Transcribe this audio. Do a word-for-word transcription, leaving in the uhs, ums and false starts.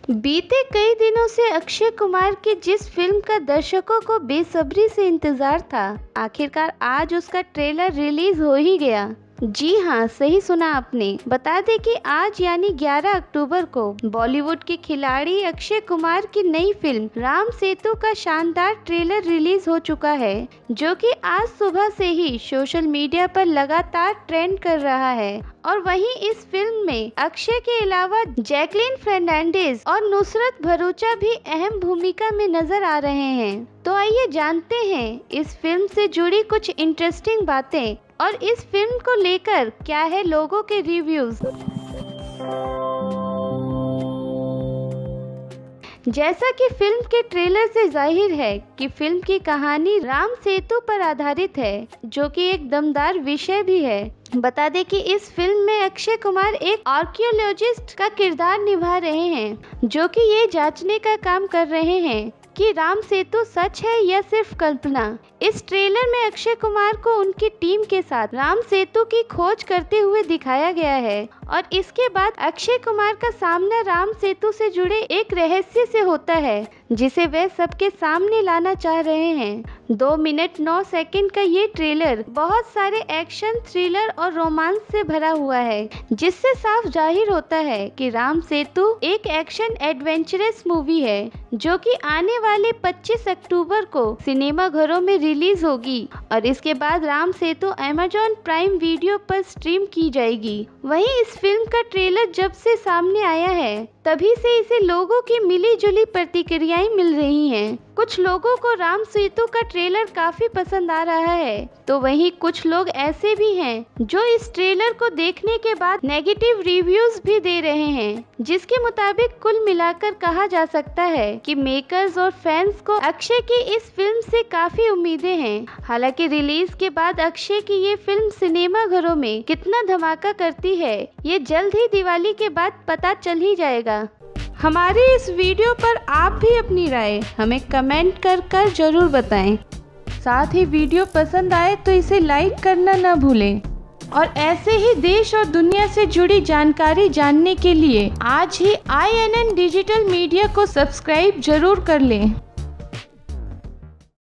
बीते कई दिनों से अक्षय कुमार की जिस फिल्म का दर्शकों को बेसब्री से इंतजार था, आखिरकार आज उसका ट्रेलर रिलीज हो ही गया। जी हाँ, सही सुना आपने। बता दें कि आज यानी ग्यारह अक्टूबर को बॉलीवुड के खिलाड़ी अक्षय कुमार की नई फिल्म राम सेतु का शानदार ट्रेलर रिलीज हो चुका है, जो कि आज सुबह से ही सोशल मीडिया पर लगातार ट्रेंड कर रहा है। और वहीं इस फिल्म में अक्षय के अलावा जैकलीन फर्नांडिस और नुसरत भरूचा भी अहम भूमिका में नजर आ रहे हैं। तो आइए जानते हैं इस फिल्म से जुड़ी कुछ इंटरेस्टिंग बातें और इस फिल्म को लेकर क्या है लोगों के रिव्यूज। जैसा कि फिल्म के ट्रेलर से जाहिर है कि फिल्म की कहानी राम सेतु पर आधारित है, जो कि एक दमदार विषय भी है। बता दें कि इस फिल्म में अक्षय कुमार एक आर्कियोलॉजिस्ट का किरदार निभा रहे हैं, जो कि ये जांचने का काम कर रहे हैं कि राम सेतु सच है या सिर्फ कल्पना। इस ट्रेलर में अक्षय कुमार को उनकी टीम के साथ राम सेतु की खोज करते हुए दिखाया गया है और इसके बाद अक्षय कुमार का सामना राम सेतु से जुड़े एक रहस्य से होता है, जिसे वे सबके सामने लाना चाह रहे हैं। दो मिनट नौ सेकंड का ये ट्रेलर बहुत सारे एक्शन, थ्रिलर और रोमांस से भरा हुआ है, जिससे साफ जाहिर होता है कि राम सेतु एक एक्शन एडवेंचरस मूवी है, जो कि आने वाले पच्चीस अक्टूबर को सिनेमा घरों में रिलीज होगी और इसके बाद Ram Setu Amazon Prime Video पर स्ट्रीम की जाएगी। वहीं इस फिल्म का ट्रेलर जब से सामने आया है, तभी से इसे लोगों की मिली जुली प्रतिक्रियाएं मिल रही हैं। कुछ लोगों को राम सेतु का ट्रेलर काफी पसंद आ रहा है, तो वहीं कुछ लोग ऐसे भी हैं जो इस ट्रेलर को देखने के बाद नेगेटिव रिव्यूज भी दे रहे हैं, जिसके मुताबिक कुल मिलाकर कहा जा सकता है कि मेकर्स और फैंस को अक्षय की इस फिल्म से काफी उम्मीदें हैं। हालांकि रिलीज के बाद अक्षय की ये फिल्म सिनेमा घरों में कितना धमाका करती है, ये जल्द ही दिवाली के बाद पता चल ही जाएगा। हमारी इस वीडियो पर आप भी अपनी राय हमें कमेंट कर कर जरूर बताएं। साथ ही वीडियो पसंद आए तो इसे लाइक करना न भूलें और ऐसे ही देश और दुनिया से जुड़ी जानकारी जानने के लिए आज ही I N N digital media को सब्सक्राइब जरूर कर लें।